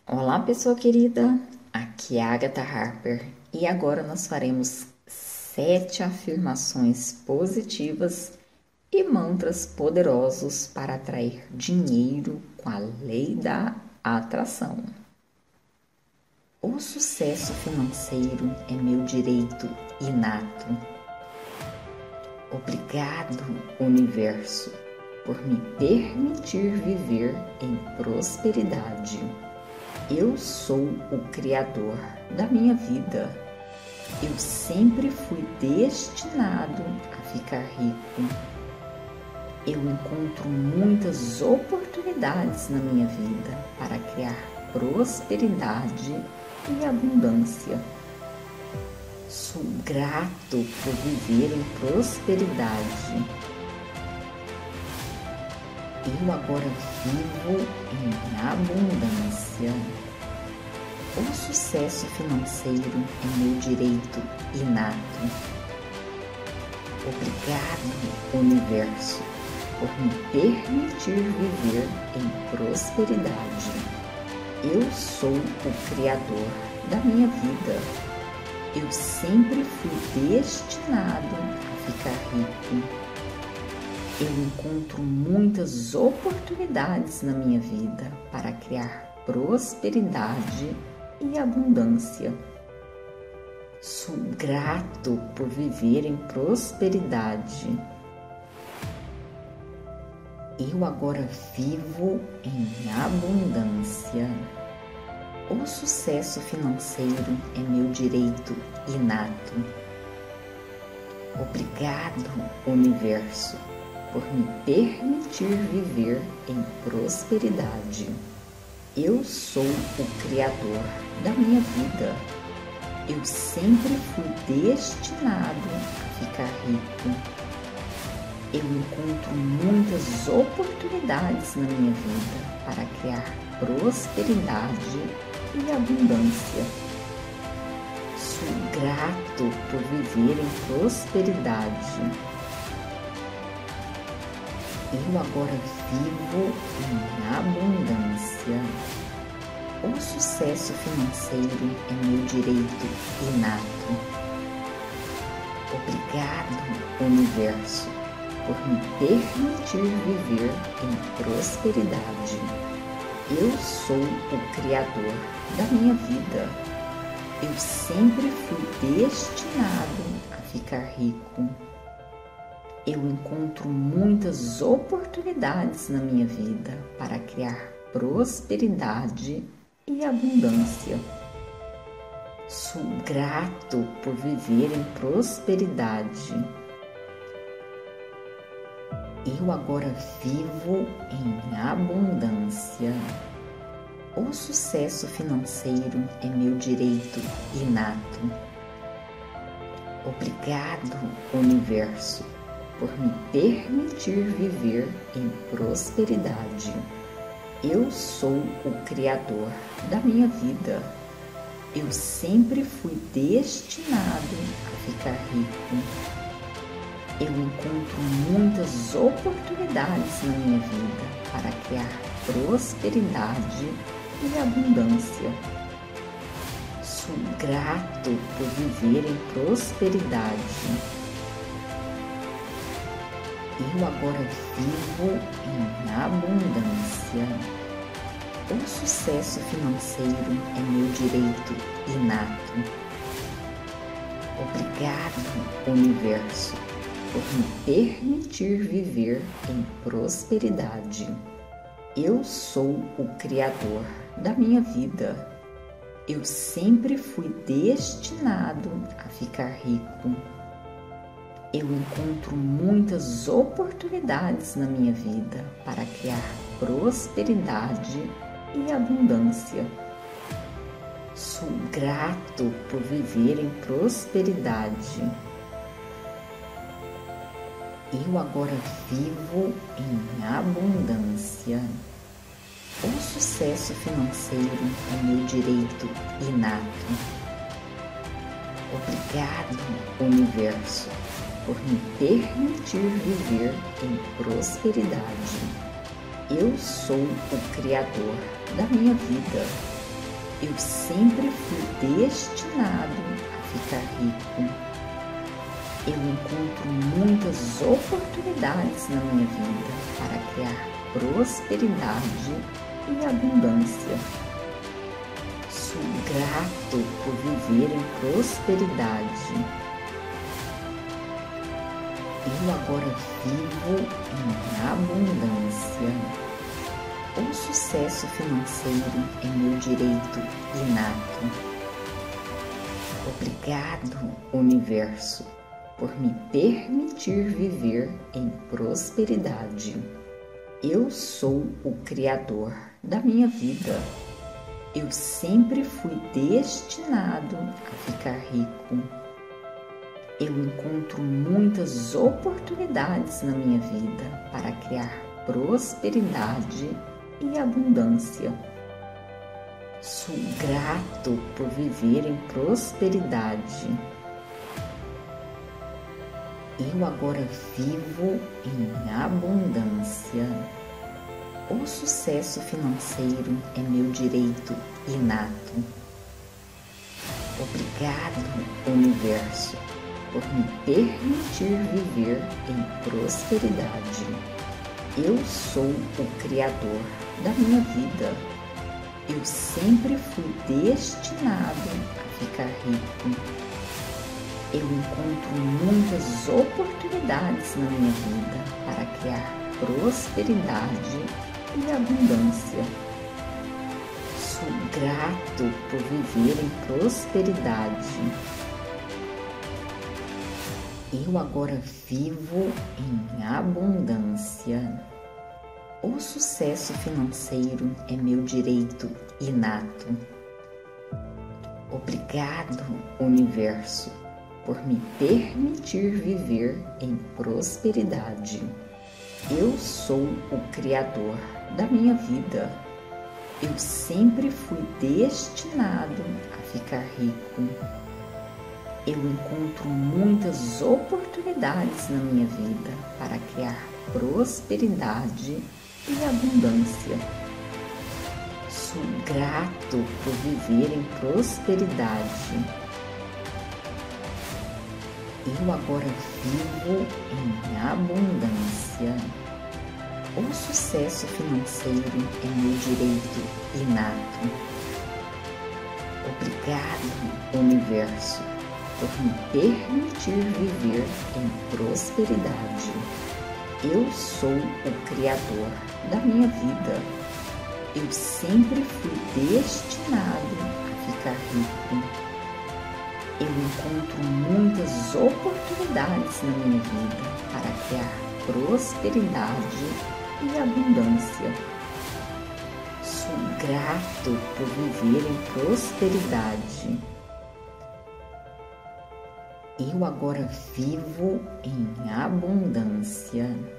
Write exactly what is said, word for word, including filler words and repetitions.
Olá, pessoa querida, aqui é a Agatha Harper e agora nós faremos sete afirmações positivas e mantras poderosos para atrair dinheiro com a lei da atração. O sucesso financeiro é meu direito inato. Obrigado, universo, por me permitir viver em prosperidade. Eu sou o criador da minha vida. Eu sempre fui destinado a ficar rico. Eu encontro muitas oportunidades na minha vida para criar prosperidade e abundância. Sou grato por viver em prosperidade. Eu agora vivo em abundância. O sucesso financeiro é meu direito inato. Obrigado, universo, por me permitir viver em prosperidade. Eu sou o criador da minha vida. Eu sempre fui destinado a ficar rico. Eu encontro muitas oportunidades na minha vida para criar prosperidade e abundância. Sou grato por viver em prosperidade. Eu agora vivo em abundância. O sucesso financeiro é meu direito inato. Obrigado, universo, por me permitir viver em prosperidade. Eu sou o criador da minha vida. Eu sempre fui destinado a ficar rico. Eu encontro muitas oportunidades na minha vida para criar prosperidade e abundância. Sou grato por viver em prosperidade. Eu agora vivo em abundância. O sucesso financeiro é meu direito inato. Obrigado, universo, por me permitir viver em prosperidade. Eu sou o criador da minha vida. Eu sempre fui destinado a ficar rico. Eu encontro muitas oportunidades na minha vida para criar prosperidade e abundância. Sou grato por viver em prosperidade. Eu agora vivo em abundância. O sucesso financeiro é meu direito inato. Obrigado, universo, por me permitir viver em prosperidade. Eu sou o criador da minha vida. Eu sempre fui destinado a ficar rico. Eu encontro muitas oportunidades na minha vida para criar prosperidade e abundância. Sou grato por viver em prosperidade. Eu agora vivo em abundância. O sucesso financeiro é meu direito inato. Obrigado, universo, por me permitir viver em prosperidade. Eu sou o criador da minha vida. Eu sempre fui destinado a ficar rico. Eu encontro muitas oportunidades na minha vida para criar prosperidade e abundância. Sou grato por viver em prosperidade. Eu agora vivo em abundância. O sucesso financeiro é meu direito inato. Obrigado, universo, por me permitir viver em prosperidade. Eu sou o criador da minha vida. Eu sempre fui destinado a ficar rico. Eu encontro muitas oportunidades na minha vida para criar prosperidade e abundância. Sou grato por viver em prosperidade. Eu agora vivo em abundância. O sucesso financeiro é meu direito inato. Obrigado, universo, por me permitir viver em prosperidade. Eu sou o criador da minha vida. Eu sempre fui destinado a ficar rico. Eu encontro muitas oportunidades na minha vida para criar prosperidade e abundância. Sou grato por viver em prosperidade. Eu agora vivo em abundância. O sucesso financeiro é meu direito inato. Obrigado, universo, por me permitir viver em prosperidade. Eu sou o criador da minha vida. Eu sempre fui destinado a ficar rico. Eu encontro muitas oportunidades na minha vida para criar prosperidade e abundância. Sou grato por viver em prosperidade. Eu agora vivo em abundância. O sucesso financeiro é meu direito inato. Obrigado, universo, por me permitir viver em prosperidade. Eu sou o criador da minha vida. Eu sempre fui destinado a ficar rico. Eu encontro muitas oportunidades na minha vida para criar prosperidade e abundância. Sou grato por viver em prosperidade. Eu agora vivo em abundância. O sucesso financeiro é meu direito inato. Obrigado, universo, por me permitir viver em prosperidade. Eu sou o criador da minha vida. Eu sempre fui destinado a ficar rico. Eu encontro muitas oportunidades na minha vida para criar prosperidade e abundância. Sou grato por viver em prosperidade. Eu agora vivo em abundância.